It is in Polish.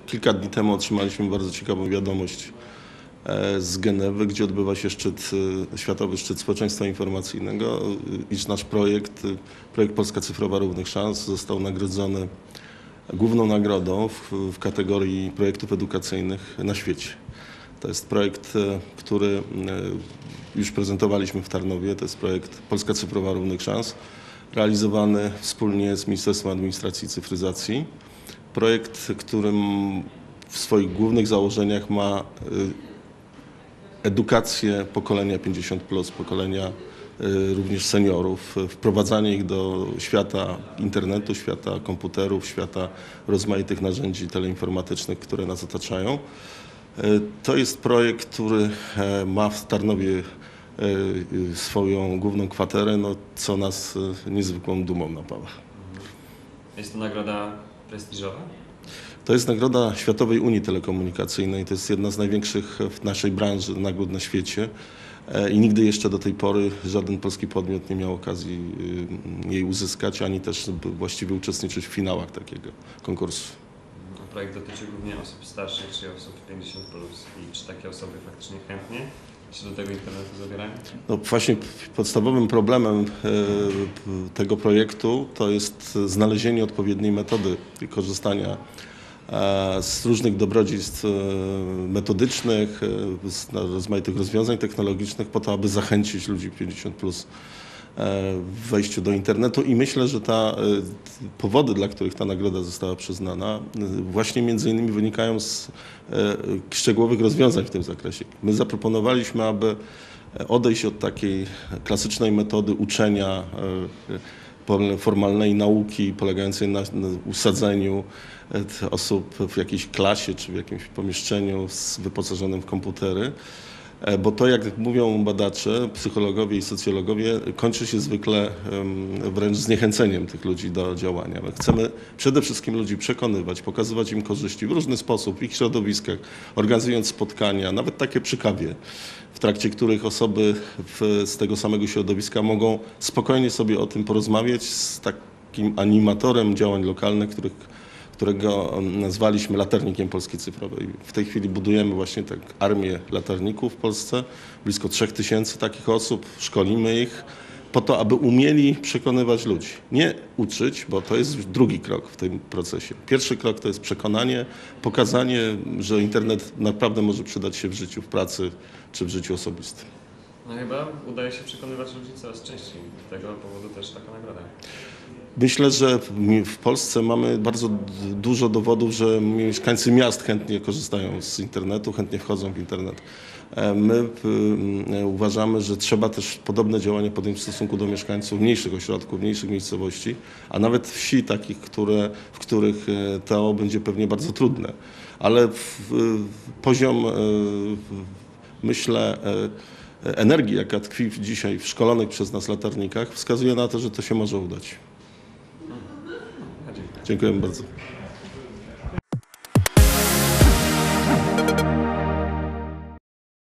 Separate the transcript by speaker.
Speaker 1: Kilka dni temu otrzymaliśmy bardzo ciekawą wiadomość z Genewy, gdzie odbywa się Światowy Szczyt Społeczeństwa Informacyjnego, iż nasz projekt Polska Cyfrowa Równych Szans został nagrodzony główną nagrodą w kategorii projektów edukacyjnych na świecie. To jest projekt, który już prezentowaliśmy w Tarnowie. To jest projekt Polska Cyfrowa Równych Szans, realizowany wspólnie z Ministerstwem Administracji i Cyfryzacji. Projekt, którym w swoich głównych założeniach ma edukację pokolenia 50+, pokolenia również seniorów, wprowadzanie ich do świata internetu, świata komputerów, świata rozmaitych narzędzi teleinformatycznych, które nas otaczają. To jest projekt, który ma w Tarnowie swoją główną kwaterę, co nas niezwykłą dumą napawa.
Speaker 2: Jest to nagroda prestiżowa?
Speaker 1: To jest nagroda Światowej Unii Telekomunikacyjnej. To jest jedna z największych w naszej branży nagród na świecie i nigdy jeszcze do tej pory żaden polski podmiot nie miał okazji jej uzyskać, ani też właściwie uczestniczyć w finałach takiego konkursu.
Speaker 2: Projekt dotyczy głównie osób starszych, czy osób 50+. I czy takie osoby faktycznie chętnie się do tego internetu zabierają?
Speaker 1: No właśnie podstawowym problemem tego projektu to jest znalezienie odpowiedniej metody korzystania z różnych dobrodziejstw metodycznych, z rozmaitych rozwiązań technologicznych po to, aby zachęcić ludzi 50+ w wejściu do internetu i myślę, że powody, dla których ta nagroda została przyznana, właśnie między innymi wynikają z szczegółowych rozwiązań w tym zakresie. My zaproponowaliśmy, aby odejść od takiej klasycznej metody uczenia formalnej nauki polegającej na usadzeniu osób w jakiejś klasie czy w jakimś pomieszczeniu wyposażonym w komputery, bo to, jak mówią badacze, psychologowie i socjologowie, kończy się zwykle wręcz zniechęceniem tych ludzi do działania. My chcemy przede wszystkim ludzi przekonywać, pokazywać im korzyści w różny sposób, w ich środowiskach, organizując spotkania, nawet takie przy kawie, w trakcie których osoby z tego samego środowiska mogą spokojnie sobie o tym porozmawiać z takim animatorem działań lokalnych, którego nazwaliśmy latarnikiem Polski Cyfrowej. W tej chwili budujemy właśnie tak armię latarników w Polsce, blisko 3000 takich osób, szkolimy ich po to, aby umieli przekonywać ludzi. Nie uczyć, bo to jest już drugi krok w tym procesie. Pierwszy krok to jest przekonanie, pokazanie, że internet naprawdę może przydać się w życiu, w pracy czy w życiu osobistym.
Speaker 2: No chyba udaje się przekonywać ludzi coraz częściej. Z tego powodu też taka nagroda.
Speaker 1: Myślę, że w Polsce mamy bardzo dużo dowodów, że mieszkańcy miast chętnie korzystają z internetu, chętnie wchodzą w internet. My uważamy, że trzeba też podobne działania podjąć w stosunku do mieszkańców mniejszych ośrodków, mniejszych miejscowości, a nawet wsi takich, w których to będzie pewnie bardzo trudne. Ale poziom, myślę, energii, jaka tkwi dzisiaj w szkolonych przez nas latarnikach, wskazuje na to, że to się może udać. Dziękuję bardzo.